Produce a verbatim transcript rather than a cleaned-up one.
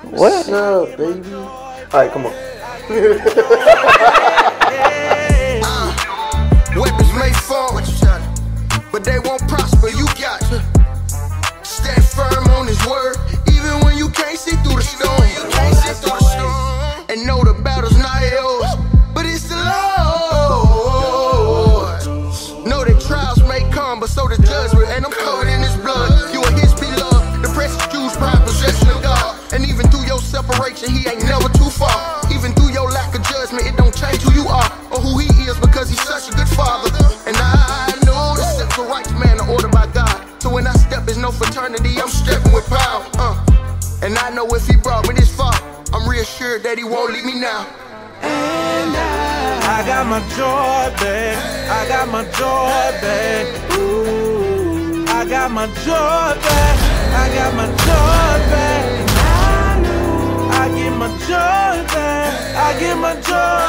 What? What's up, baby? Alright, come on. uh, weapons may fall, but they won't prosper. You got to stand firm on his word, even when you can't see through the storm. You can't see through the storm. And know the battle's not yours, but it's the Lord. Know that trials may come, but so the judgment, and I'm covered in his blood. You are his beloved, the precious Jews, pride, possession of God. And even through your separation, he ain't never too far. Even through your lack of judgment, it don't change who you are or who he is, because he's such a good father. And I know the steps of righteous man are ordered by God. So when I step, there's no fraternity, I'm stepping with power. Uh. And I know if he brought me this far, I'm reassured that he won't leave me now. And I, I got my joy back. I got my joy back. Ooh, I got my joy back. I got my joy back. I get my joy back, I get my joy